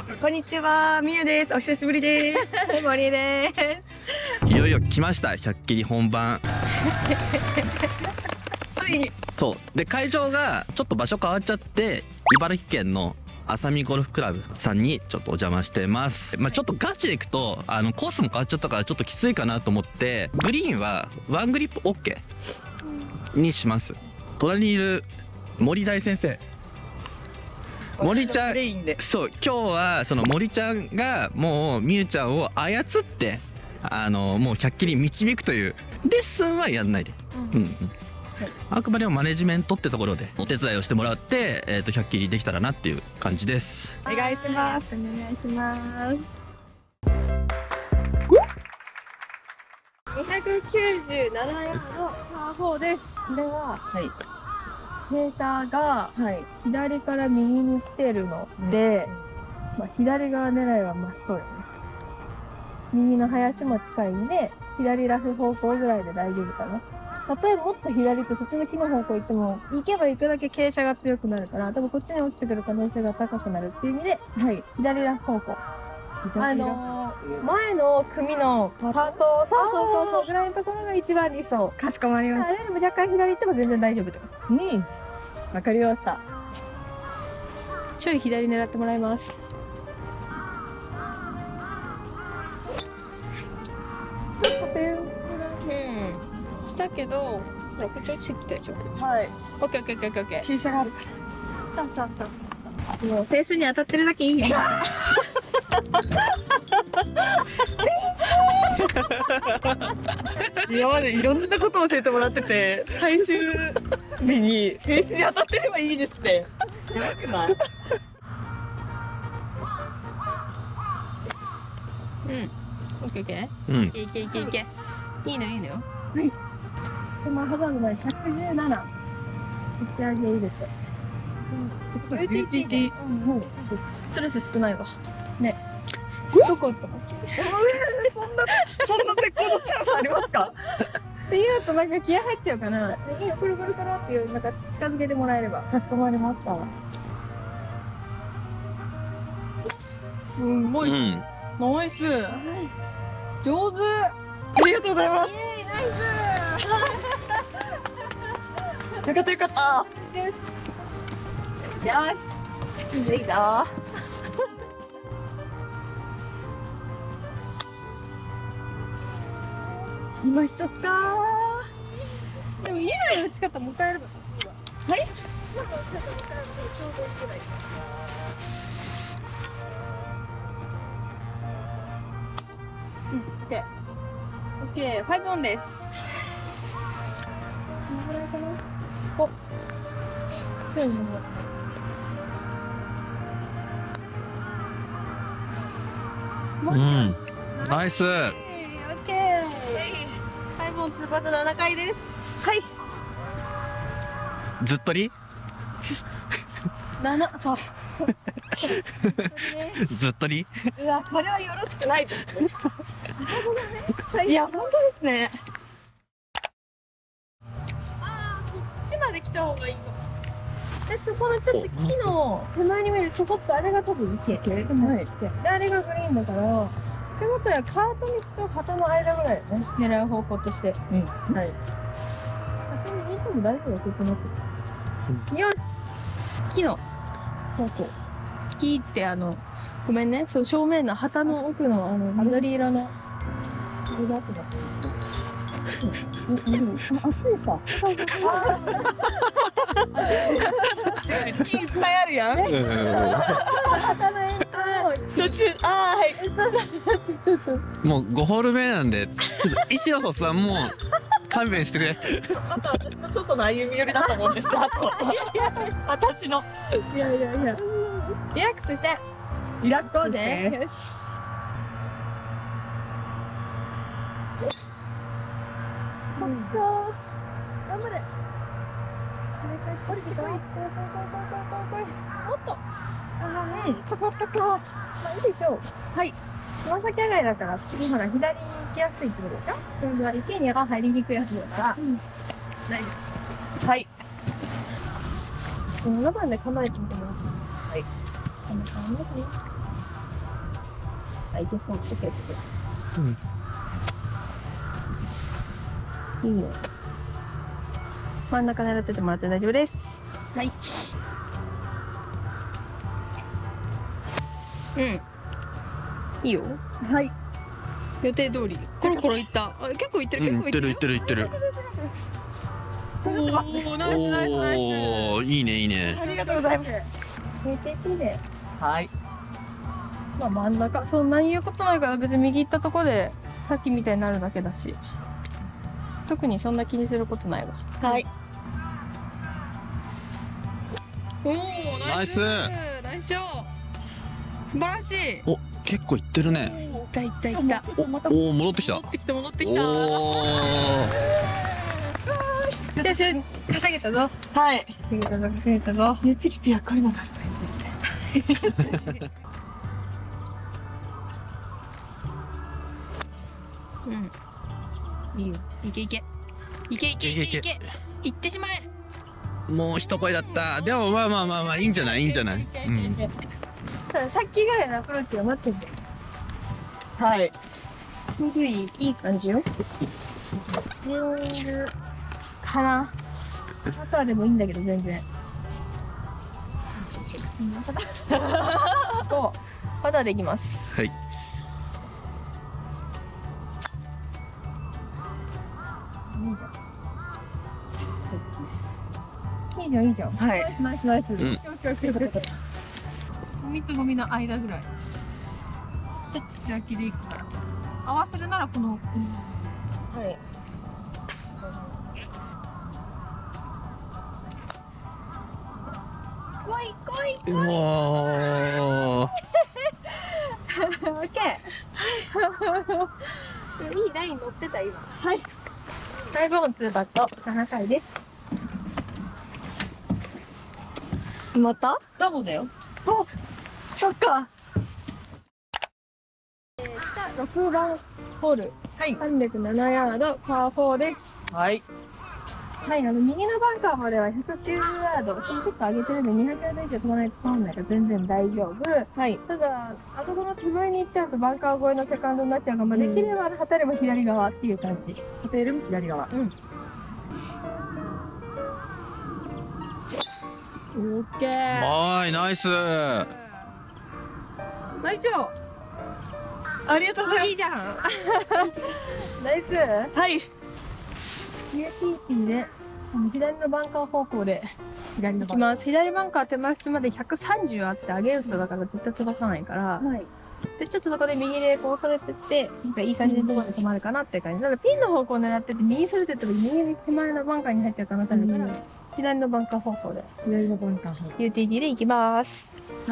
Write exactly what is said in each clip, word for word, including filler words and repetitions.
こんにちは、みゆです。お久しぶりです。森です。 いよいよ来ました、ひゃっきり本番。 ついに。 そうで、会場がちょっと場所変わっちゃって、茨城県の浅見ゴルフクラブさんにちょっとお邪魔してます。まあ、ちょっとガチで行くとあのコースも変わっちゃったからちょっときついかなと思って、グリーンはワングリップ オーケー にします。隣にいる森大先生、森ちゃん、そう今日はその森ちゃんがもうみゆちゃんを操ってあのもうひゃっきり導くというレッスンはやんないで、うんうん、あくまでもマネジメントってところでお手伝いをしてもらって、えー、とひゃっきりできたらなっていう感じです。 お願いします。お願いします。 にひゃくきゅうじゅうななヤードパーフォーです。これは、はい、ペーターが左から右に来てるので、まあ、左側狙いはマストよね。右の林も近いんで、左ラフ方向ぐらいで大丈夫かな。例えばもっと左ってそっちの木の方向行っても、行けば行くだけ傾斜が強くなるから、多分こっちに落ちてくる可能性が高くなるっていう意味で、はい、左ラフ方向。あのー、前の組のカート、そうそうそうそうぐらいのところが一番理想。 かしこまりました。 あれでも若干左行っても全然大丈夫と。うん。わかりました。ちょい左狙ってもらいます。うん。したけど、こっち落ちてきたでしょ。はい。オッケーオッケーオッケーオッケー。 傾斜があるから。 そうそうそう。もうフェースに当たってるだけいいよ。 今までいろんなことを教えてもらってて、最終日にフェースに当たってればいいですって。やばくない？ うん。オッケーオッケー。 うん。 いけいけいけいけ。いいのいいのよ。はい。でもハザードまでひゃくじゅうなな。打ち上げ入れて。ユーティーティー。うん、ストレス少ないわ。ね。どこ打ったの？ そんな、そんな絶好のチャンスありますか？ って言うとなんか気合入っちゃうかな。いいよ、くるくるくるっていうなんか近づけてもらえれば。かしこまりました。 うん、もう、うん、ナイス。上手。ありがとうございます。 イエーイ、ナイス。 よかったよかった。 です。よし。いいぞいいぞ。 今一つかー。でも今の打ち方もう一回やれば。はい。今の打ち方もう一回やればちょうどいいぐらい。うん、オッケー。オッケー、ファイブオンです。このぐらいかな。お。そういうの。 うん。ナイス。 もうツーパットななかいです。はい。 ずっとり？ なな、そう。 ずっとり？ うわ、これはよろしくないです。 いや、本当ですね。 ああ、こっちまで来た方がいいかも。で、そこのちょっと木の手前に見えるちょこっとあれが多分池。はい。で、あれがグリーンだから。ってことはカート道と旗の間ぐらいよね、狙う方向として。うん。はい。それにいても大丈夫だ、ここなって。よし。木の方向。木ってあの、ごめんね、そう正面の旗の奥のあの緑色の。これだってだ。うん、うん、熱いか。 木いっぱいあるやん。 旗の円途中、ああ、はい。 もうごホール目なんで、ちょっと石野さんも勘弁してくれ。 あと私の外の歩み寄りだと思うんですよ。あと私の。 いやいやいや。リラックスして。 リラックスして。 よし。そっちか。頑張れ。降りてこい。来い来い来い来い来い来い。もっと。ああ、うん、そこったか。まあいいでしょう。はい。つま先上がりだから、次ほら左に行きやすいってことでしょ。今度は池にが入りにくいやつだから。うん。大丈夫。はい。ななばんで構えてみてもらって。はい。こんな感じですね。 あ、いけそう。オッケーです。 うん。 いいよ。真ん中狙っててもらって大丈夫です。はい。うん。いいよ。はい。予定通り。コロコロいった。あ、結構いってる。結構いってる。 いってるいってるいってる。 おお、ナイスナイスナイス。 おお、いいねいいね。 ありがとうございます。めっちゃ綺麗。はい。まあ真ん中、そんなに言うことないから別に右行ったとこでさっきみたいになるだけだし。特にそんな気にすることないわ。はい。おお、ナイス。ナイスショー。素晴らしい。 お、結構いってるね。 いったいったいった。 おお、戻ってきた。 戻ってきた戻ってきた。 おお。よしよし、稼げたぞ。はい。稼げたぞ稼げたぞ。言ってきてやこれのが大事ですね。うん。いいよ。いけいけ。いけいけいけいけ。行ってしまえ。 もう一声だった。でもまあまあまあまあいいんじゃないいいんじゃない。うん。 たださっきぐらいのアプローチが待ってる。はい。すごいいい感じよ。じゅうかな。あとはでもいいんだけど全然。こうパターでいきます。 はい。 いいじゃんいいじゃん。はい。ナイスナイス。 うん。 ゴミとゴミの間ぐらい。ちょっと強気でいくから。合わせるならこの。はい。来い来い。 うわー。 オッケー。いいライン乗ってた今。はい。だいぶツーバットななかいです。また？ダボだよ。あ、そっか。えー、ろくばんホール。はい。さんびゃくななヤードパーフォーです。はい。はい、あの右のバンカーまではひゃくきゅうじゅうヤード、ちょっと上げてるんでにひゃくヤード以上飛ばないと通んないから全然大丈夫。はい。ただ、あそこの手前に行っちゃうとバンカー越えのセカンドになっちゃうから、まあ、できれば当たれば左側っていう感じ。当てるも左側。うん。オッケー。 はい、ナイス。 大丈夫。ありがとうございます。いいじゃん。ナイス。はい。ユーティーティーで左のバンカー方向で左のバンカー行きます。左バンカー手前縁までひゃくさんじゅうあってアゲンストだから絶対届かないから、はい、でちょっとそこで右でこうそれてってなんかいい感じでどこで止まるかなっていう感じ。だからピンの方向を狙ってて右それてった時右に手前のバンカーに入っちゃう可能性あるから、うん、左のバンカー方向で左のバンカー方向 ユーティーティー で行きます。はい。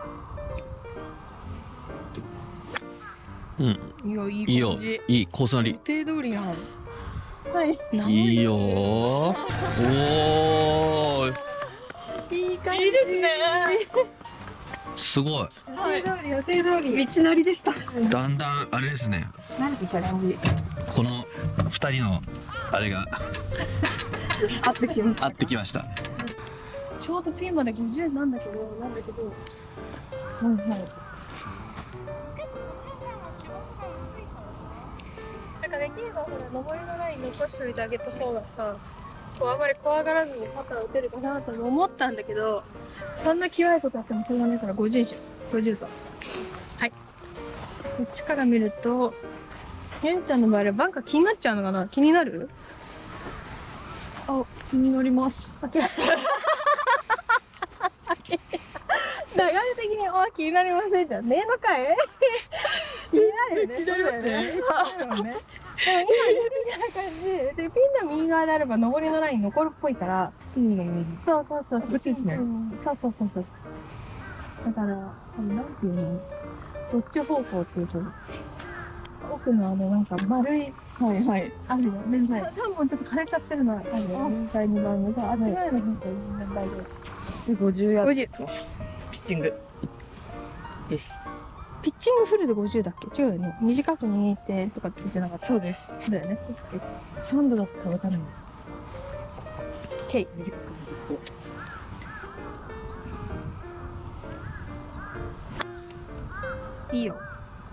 うん。 いいよいい感じ。 いいよいいコースなり。 予定通りやん。はい。 いいよー。おー。 いい感じですね。 すごい。 予定通り予定通り。道なりでした。 だんだんあれですね。 なんでしょうね。 この二人のあれが合ってきました。 合ってきました。 ちょうどピンまでごじゅうなんだけどなんだけど。はいはい。なんかできればほら上りのライン残しておいてあげた方がさ、こうあまり怖がらずにパター打てるかなと思ったんだけど、そんな際いことあってもしょうがないからごじゅうでしょ。ごじゅうと。はい。こっちから見ると、ゆんちゃんの場合はバンカー気になっちゃうのかな。気になる？あ、気になります。流れ的にあ気になりませんじゃんねえのかい。気になるよね。気になるよね。でも今言ってみたいな感じで、ピンの右側であれば上りのライン残るっぽいから。ピンの右。そうそうそう。こっちですね。そうそうそうそう。だからなんていうの、どっち方向っていうと奥のあのなんか丸いはいはいあるよね。さんぼんちょっと枯れちゃってるのあるよ。だいにばんのさあっち側の方が全然大丈夫。でごじゅうヤード。ピッチングです。ピッチングフルでごじゅうだっけ？違うよね。短く握ってとかって言ってなかった。そうです。だよね。さんどだったら打たないんです。チェイ短く握って。いいよ。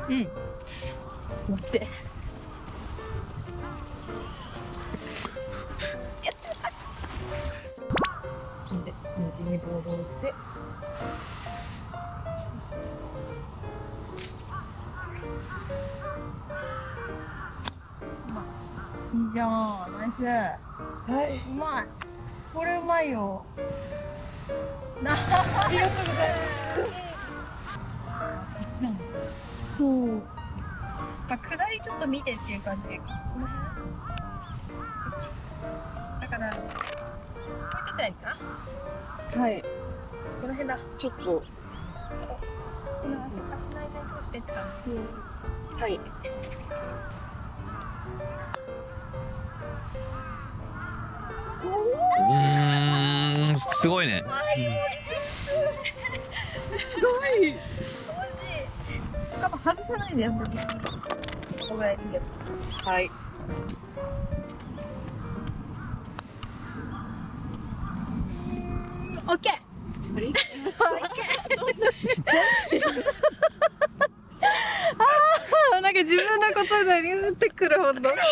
うん。待って。で、右にボールを打って。いいじゃん、ナイス。はい、うまい。これうまいよ。な、ありがとうございます。こっちなんですよ。そう。まあ、下りちょっと見てっていう感じで、この辺。こっち。だから、こうやってたいかな。はい。この辺だ。ちょっと。この足の間に通してって感じ。うん、はい。 うーん、すごいね。 すごい。多分外さないでよ。これいいよ。はい。オッケー。あれ？オッケー。ああ、なんか自分のことで譲ってくるほど。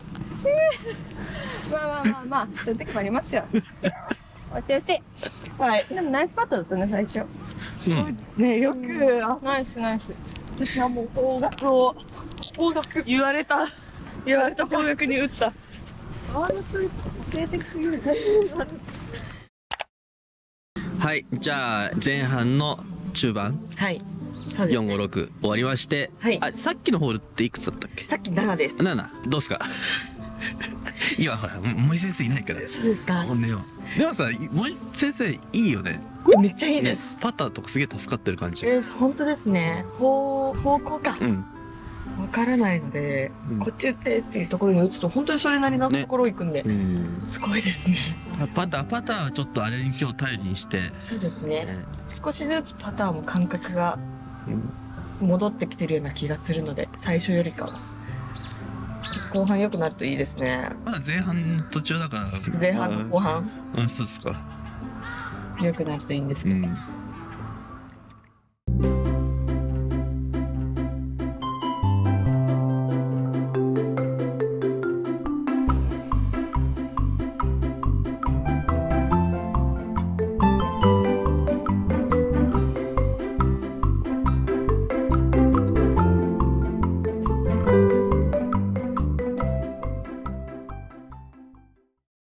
まあまあまあまあ、そういう時もありますよ。おちよし。はい。でもナイスパットだったね、最初。 そうですね、よく、あ、 ナイスナイス。 私はもう方角を、方角言われた、言われた方角に打った。あのツイスト、性的すぎる。 はい、じゃあ前半の中盤はい。そうですよんごろく終わりまして、 はいあ、さっきのホールっていくつだったっけ？ さっきななです。 なな、どうすか？今ほら森先生いないからそうですか。 本音は。でもさ、森先生いいよね。 めっちゃいいです。 パターとかすげえ助かってる感じ。 えー、本当ですね。方方向か。 うん。 わからないので、 うんこっち打ってっていうところに打つと本当にそれなりのところ行くんで、 うん。 すごいですね。 パターパターはちょっとあれに今日頼りにして。 そうですね。 ね少しずつパターンも感覚がうん戻ってきてるような気がするので、最初よりかは後半良くなるといいですね。 まだ前半の途中だから。 前半の後半うん、そうですか。 良くなるといいんですけど。 うん。